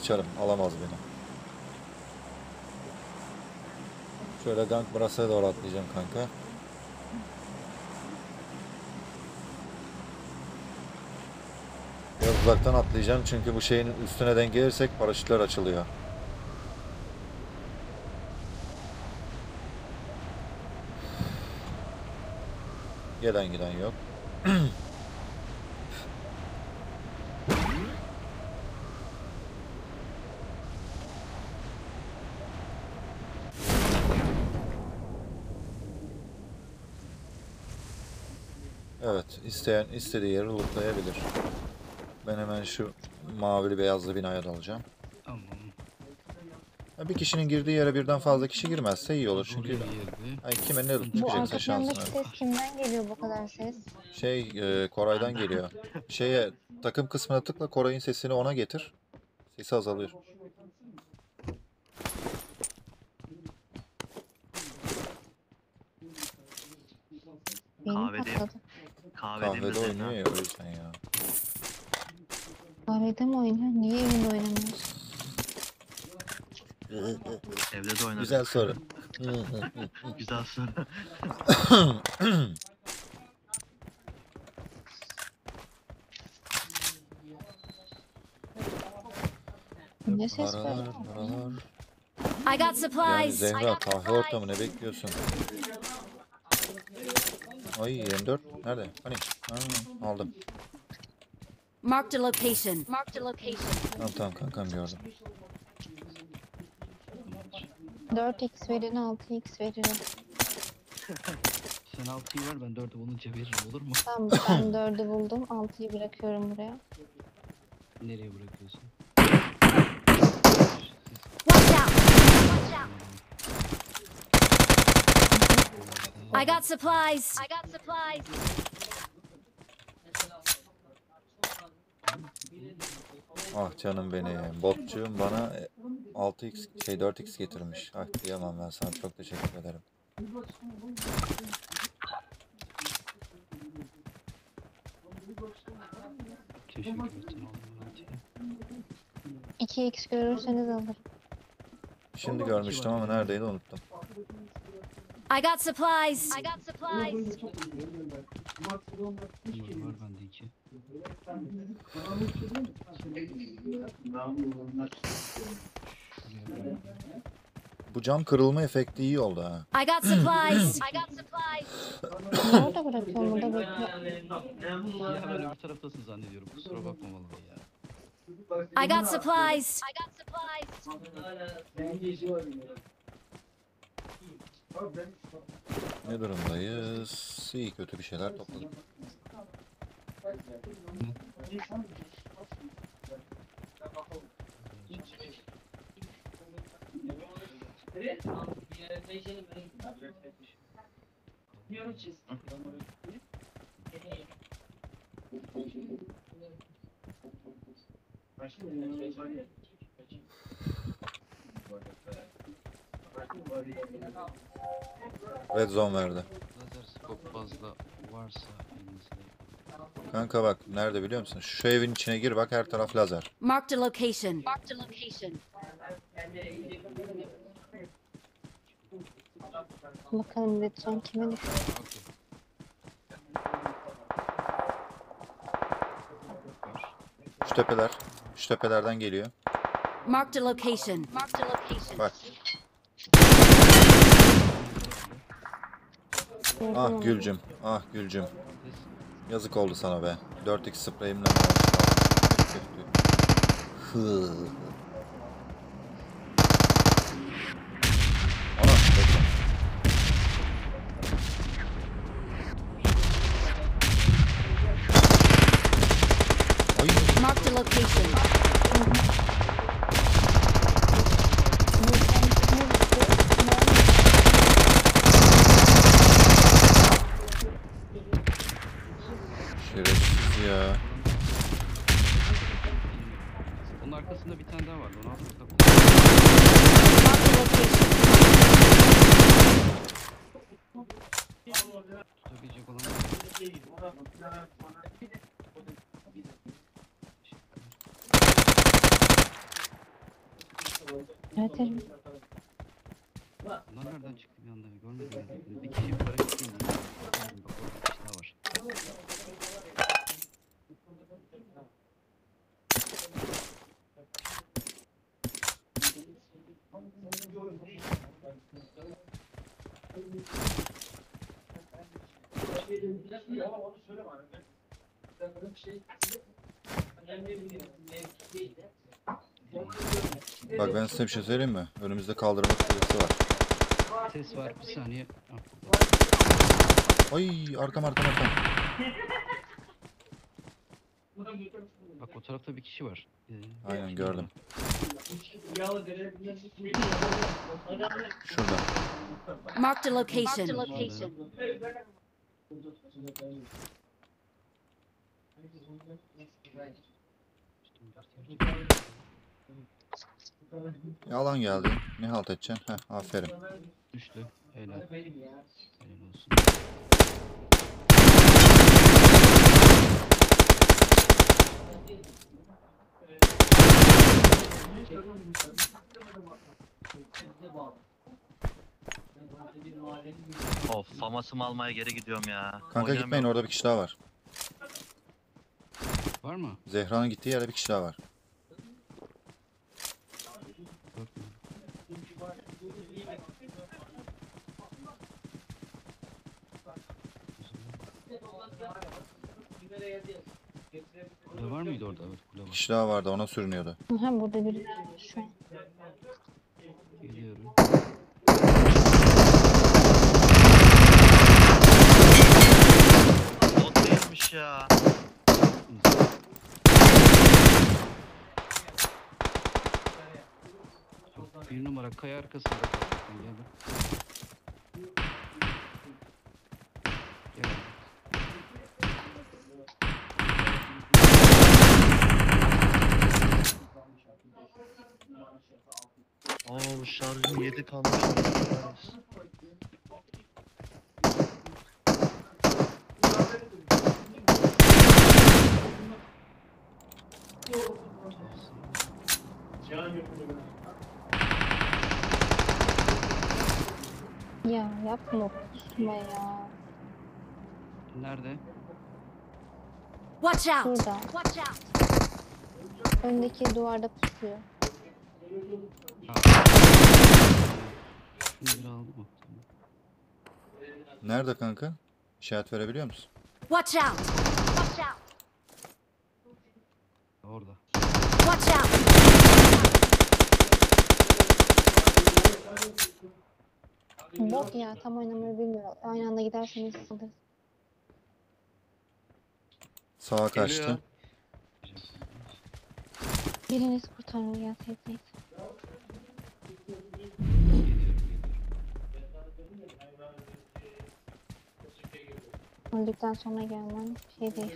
kaçarım. Alamaz beni. Şöyle Gank Bras'a doğru atlayacağım kanka. Biraz uzaktan atlayacağım çünkü bu şeyin üstüne denk gelirsek paraşütler açılıyor. Gelen giden yok. Evet, isteyen istediği yeri lootlayabilir. Ben hemen şu mavili beyazlı binaya dalacağım. Tamam. Bir kişinin girdiği yere birden fazla kişi girmezse iyi olur çünkü kime ne loot Bu çıkacaksa arka şansına. plandaki ses kimden geliyor bu kadar ses? Koray'dan geliyor. Takım kısmına tıkla, Koray'ın sesini ona getir. Sesi azalıyor. Benim Kahvede- patladı. Kahvede oynuyor ya, o yüzden ya. Kahvede mi oynuyor? Niye evinde oynamıyor? Evde de oynadık. Güzel soru. Güzel soru. Ne ses var? Paralar. I got Yani supplies. Zehra, kahve ortamı ne bekliyorsun? Ay M4 nerede? Hani? Aldım. Marked a location. Marked a location. Tamam kankam, gördüm. 4x verin 6x veririm. Sen 6'yı ver, ben 4'ü bulunca veririm, olur mu? Tamam ben 4'ü buldum. 6'yı bırakıyorum buraya. Nereye bırakıyorsun? Watch out. I got supplies. I got supplies. Ah canım benim. Botçuğum bana 4x getirmiş. Ah diyemem ben sana, çok teşekkür ederim. Keşke götün olmalı. 2x görürseniz alırım. Şimdi görmüştüm ama neredeydi unuttum. I got supplies. I got supplies. Var bende 2. Bu cam kırılma efekti iyi oldu ha. I got supplies. I got supplies. Nerede bırakıyorum? Burada bekliyorum. Ya ben öbür taraftasın zannediyorum, kusura bakma vallahi ya. I got supplies. I got supplies. Ne durumdayız? İyi kötü bir şeyler topladık. Red zone verdi. Lazer scope fazla varsa elinizde. Kanka bak nerede biliyor musun? Şu evin içine gir bak, her taraf lazer. Marked a location. Marked a location. Bakalım lütfen kime düşüyor? Şu tepeler. Şu tepelerden geliyor. Marked a location. Marked a location. Bak. Gördüm Ah onu. Gülcüm. Ah Gülcüm. Yazık oldu sana be. 4x spreyimle. Hı. Ana bekle. Ay. Marked a location. Şerefsiz ya. Onun arkasında bir tane daha var. Onu aldım. Marked a location. Tutabilecek olan. Evet, evet. Bunlar nereden çıktı bir anda? Görmedim yani. Bir kişi yukarı gitti. Bak orada bir kişi daha var. Bak ben size bir şey söyleyeyim mi? Önümüzde kaldırma süresi var. Ses var bir saniye. Ah, Ay arkam. bak o tarafta bir kişi var. Aynen gördüm. Şurada. Marked a location. Yalan geldi. Ne halt edeceksin? Heh, aferin. Düştü. Helal. Helal olsun. Of, famasımı almaya geri gidiyorum ya. Kanka Oynayamıyorum. gitmeyin, orada bir kişi daha var. Var mı? Zehra'nın gittiği yerde bir kişi daha var. Dört mü? Kule var mıydı orada? Evet, kule Bir var. kişi daha vardı, ona sürünüyordu. Aha, burada biri var şu an. Geliyorum. Bot değilmiş ya. Bir numara kaya arkasında kalktım. Gel. Gel. Oo, şarjım 7 kalmış. Ya yapma, kusma ya. Nerede? Watch out! Şurada. Watch out! Öndeki duvarda pusuyor. Şunu bir aldı mı? Tamam. Nerede kanka? İşaret verebiliyor musun? Watch out! Watch out! Orada. Watch out! Bot ya, tam oynamayı bilmiyor. Aynı anda giderseniz alırız. Sağa kaçtı. Biriniz kurtarır gelseydiniz. Öldükten sonra gelmem şey değil.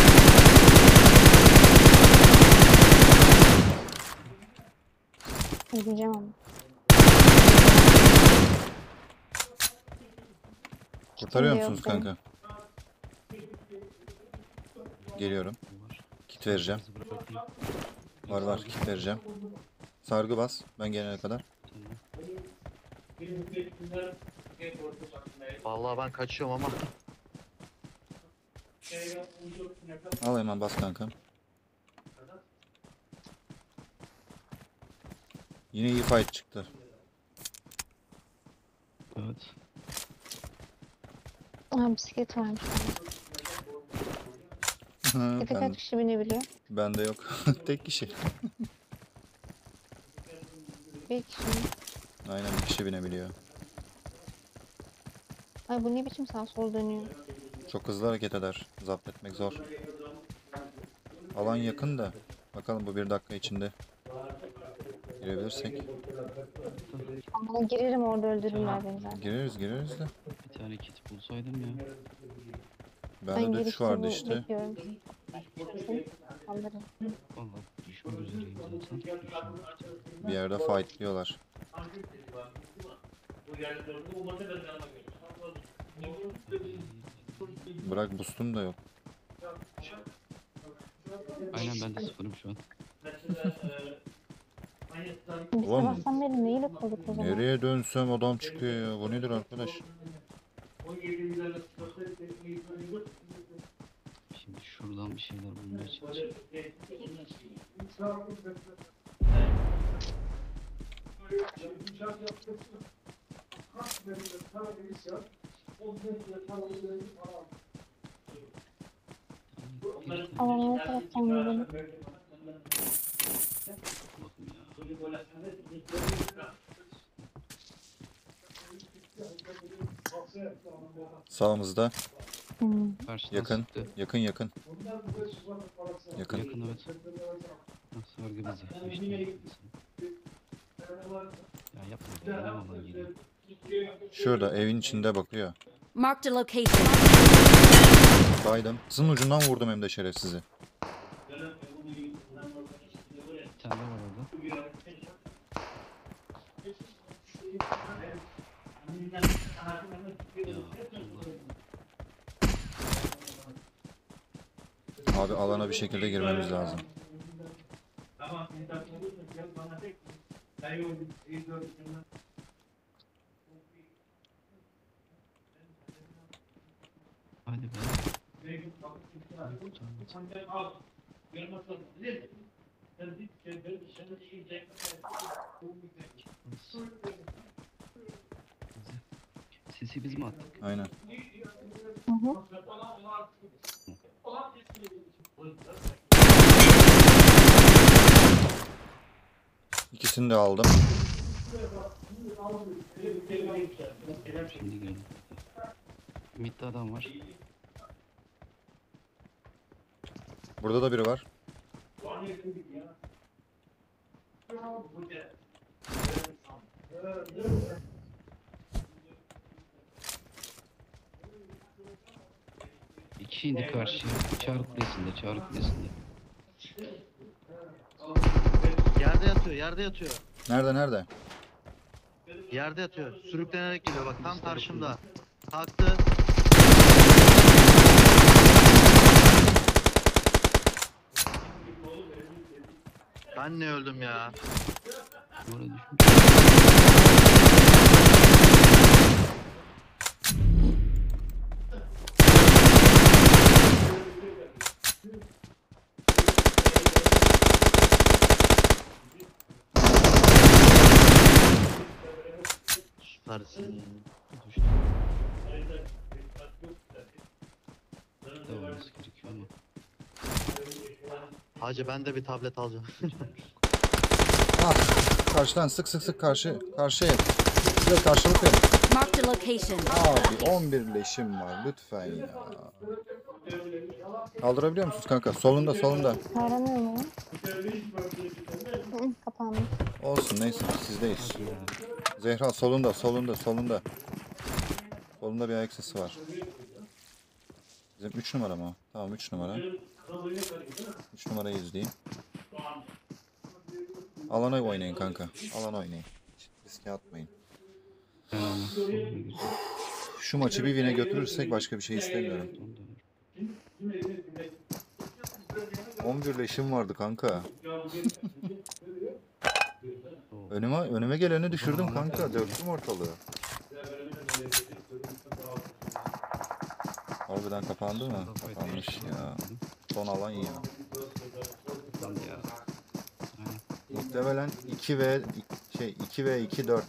Üzüleceğim ama. Kurtarıyor Kimde yok musunuz benim. kanka? Geliyorum. Var. Kit vereceğim. Kızı bırakayım. Var kit vereceğim. Sargı bas ben gelene kadar. Tamam. Vallahi ben kaçıyorum ama. Al hemen bas kanka. Yine iyi fight çıktı. Evet. Aa, bisiklet varmış bende. Bisiklete kaç kişi binebiliyor? Bende yok. Tek kişi. Bir kişi mi? Aynen bir kişi binebiliyor. Ay, bu ne biçim sağ sol dönüyor? Çok hızlı hareket eder. Zapt etmek zor. Alan yakın da. Bakalım bu 1 dakika içinde girebilirsek. Ama girerim, orada öldürürler beni zaten. Gireriz de. Bir tane kit bulsaydım ya. Bende de girişte şu vardı bu- işte. Bekliyorum. Düşersin, alırım. Vallahi düşmek üzereyim zaten. Düşeceğim. Bir yerde fightlıyorlar. Bırak boost'um da yok. Aynen ben de sıfırım şu an. Biz Oğlum. sabahtan beri neyle koyduk o zaman? Nereye dönsem adam çıkıyor ya. Bu nedir arkadaş? Şimdi şuradan bir şeyler bulmaya çalışacağım. Alanı ne taraftan gelelim? Bakın ya. Sağımızda. Karşıdan Yakın. sıktı. Yakın yakın. Yakın. Yakın evet. Ha, sargı bizi. İşte. Ya yapma be. Ne alan geliyor. Şurada evin içinde bakıyor. Marked a location. Baydım. Sının ucundan vurdum hem de şerefsizi. Bir tane daha var orada. Ya Allah. Abi alana bir şekilde girmemiz lazım. Hadi be. Sesi biz mi attık? Aynen. Hı hı. İkisini de aldım. Şimdi gelin. Mid'de adam var. Burada da biri var. İki indi karşıya. Çağrı kulesinde, Çağrı kulesinde. Yerde yatıyor, yerde yatıyor. Nerede nerede? Yerde yatıyor. Sürüklenerek geliyor bak tam karşımda. Kalktı. Ben ne öldüm ya? Duvara düşmüş. Süpersin. Düştü. De olması gerekiyor ama. Hacı ben de bir tablet alacağım. Ah, karşıdan sık sık sık karşıya. Size karşılık verin. Marked a location. Abi 11 leşim var lütfen ya. Kaldırabiliyor musunuz kanka? Solunda solunda. Aranıyor mu? Hı, kapanmış. Olsun neyse sizdeyiz. Hadi ya. Zehra solunda solunda solunda. Solunda bir ayak sesi var. Bizim 3 numara mı? o? Tamam 3 numara. 3 numarayı izleyeyim. Alana oynayın kanka. Alana oynayın. Hiç riske atmayın. Şu maçı bir win'e götürürsek başka bir şey istemiyorum. 11 leşim vardı kanka. Önüme geleni düşürdüm kanka. Döktüm ortalığı. Harbiden kapandı mı? Kapanmış ya. Son alan ya. Lan ya. Aynen. Muhtemelen 2 ve 2 4.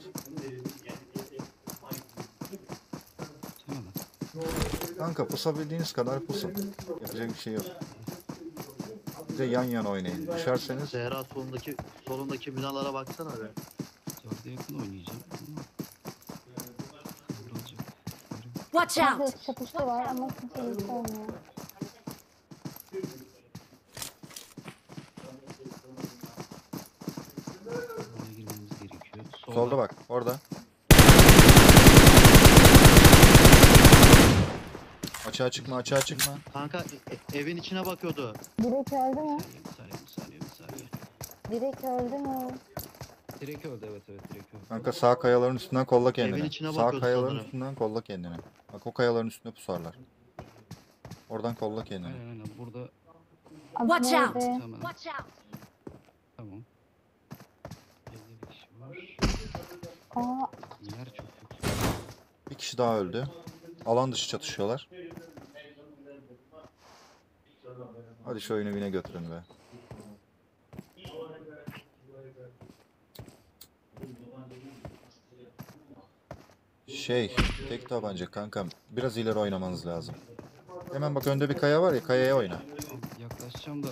Tamam. Kanka pusabildiğiniz kadar pusun. Yapacak bir şey yok. Bir de yan yana oynayın. Düşerseniz Zehra solundaki binalara baksana be. Dörde yakın oynayacağım. Ama olacak. Watch Burada out! çatıştı var ama kimse göstermiyor. Buraya girmemiz gerekiyor. solda bak orada. Açığa çıkma açığa çıkma. Kanka evin içine bakıyordu. Direkt öldü mü? Bir saniye. Direkt öldü mü? Direkt öldü evet direkt öldü. Kanka sağ kayaların üstünden kolla Evin kendini. içine Sağ bakıyordu kayaların sanırım. üstünden kolla kendini. Bak o kayaların üstünde pusarlar. Oradan kolla kendini. Aynen burada Adı Watch out. neydi? tamam. Watch out! Tamam. Aa, Yer çok kötü. Bir kişi daha öldü. Alan dışı çatışıyorlar. Hadi şu oyunu yine götürün be. Tek tabanca kankam. Biraz ileri oynamanız lazım. Hemen bak önde bir kaya var ya, kayaya oyna. Abi yaklaşacağım da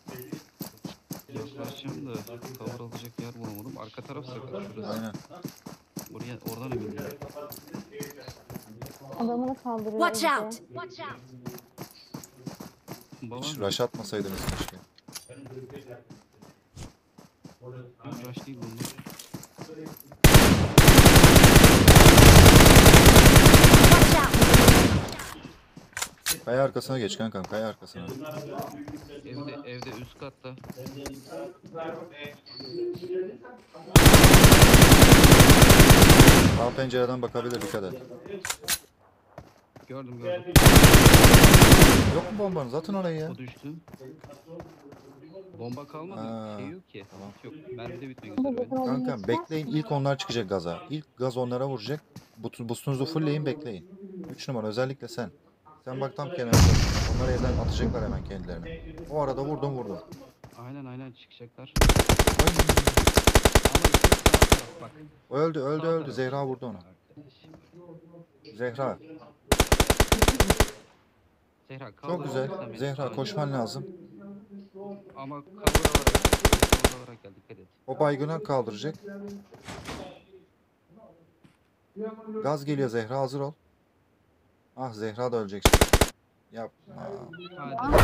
cover alacak yer bulamadım. Arka taraf sakat şurası. Aynen. Oradan emin değilim. adamını kaldırıyor. Watch bir de. out! Watch out! Hiç Baba rush atmasaydınız keşke. rush değil bunlar. Watch out! Kaya arkasına geç kankam, kaya arkasına. Evde üst katta. Sağ pencereden bakabilir, dikkat et. Gördüm. Yok mu bombanız? Atın orayı ya. O düştü. Bomba kalmadı. Ha, Şey yok ki. tamam. Yok. Mermi de bitmek Bu üzere benim. bakın oyunu Kankam bekleyin, ilk onlar çıkacak gaza. İlk gaz onlara vuracak. Boostunuzu fullleyin, bekleyin. 3 numara özellikle sen. Sen bak tam kenarda. Onlar evden atacaklar hemen kendilerini. O arada vurdum. Aynen çıkacaklar. Ay, Ama işte sağ taraf bak. öldü. Sağ taraf. Zehra vurdu onu. Arkadaş. Zehra. Zehra kaldır. Çok güzel. Sen beni Zehra kaldır. koşman lazım. Ama cover alarak gel, dikkat et. O baygını kaldıracak. Gaz geliyor Zehra, hazır ol. Ah, Zehra da ölecek şimdi. Yapma. Hadi.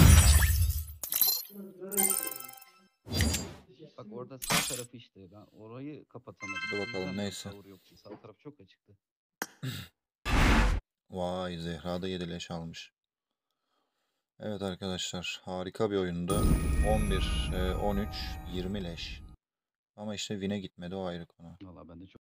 Bak orada sağ tarafı işte. Ben orayı kapatamadım. Dur O bakalım, yüzden neyse. cover yoktu. Sağ taraf çok açıktı. Vay, Zehra da 7 leş almış. Evet arkadaşlar, harika bir oyundu. 11, 13, 20 leş. Ama işte win'e gitmedi, o ayrı konu. Valla ben de çok